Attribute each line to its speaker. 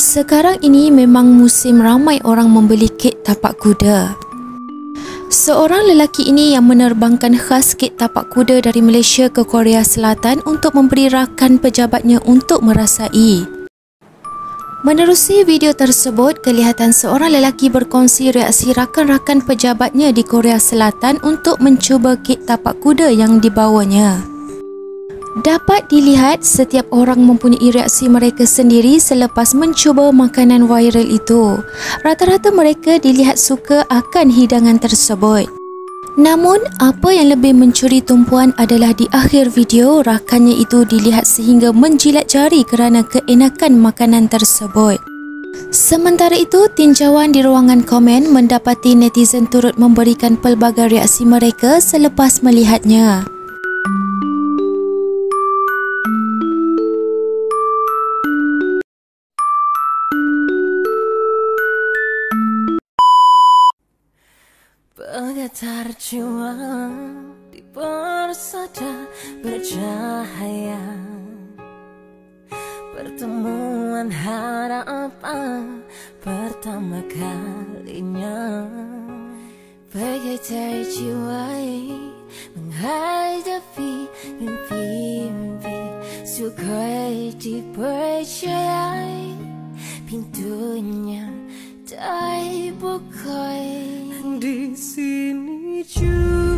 Speaker 1: Sekarang ini memang musim ramai orang membeli kek tapak kuda. Seorang lelaki ini yang menerbangkan khas kek tapak kuda dari Malaysia ke Korea Selatan untuk memberi rakan pejabatnya untuk merasai. Menerusi video tersebut, kelihatan seorang lelaki berkongsi reaksi rakan-rakan pejabatnya di Korea Selatan untuk mencuba kek tapak kuda yang dibawanya. Dapat dilihat setiap orang mempunyai reaksi mereka sendiri selepas mencuba makanan viral itu. Rata-rata mereka dilihat suka akan hidangan tersebut. Namun, apa yang lebih mencuri tumpuan adalah di akhir video, rakannya itu dilihat sehingga menjilat jari kerana keenakan makanan tersebut. Sementara itu, tinjauan di ruangan komen mendapati netizen turut memberikan pelbagai reaksi mereka selepas melihatnya.
Speaker 2: Bergetar jiwa di persada bercahaya, pertemuan harapan pertama kalinya. Bergetar jiwa menghadapi mimpi-mimpi, sukai dipercayai, pintunya tak dibuka. Di sini juga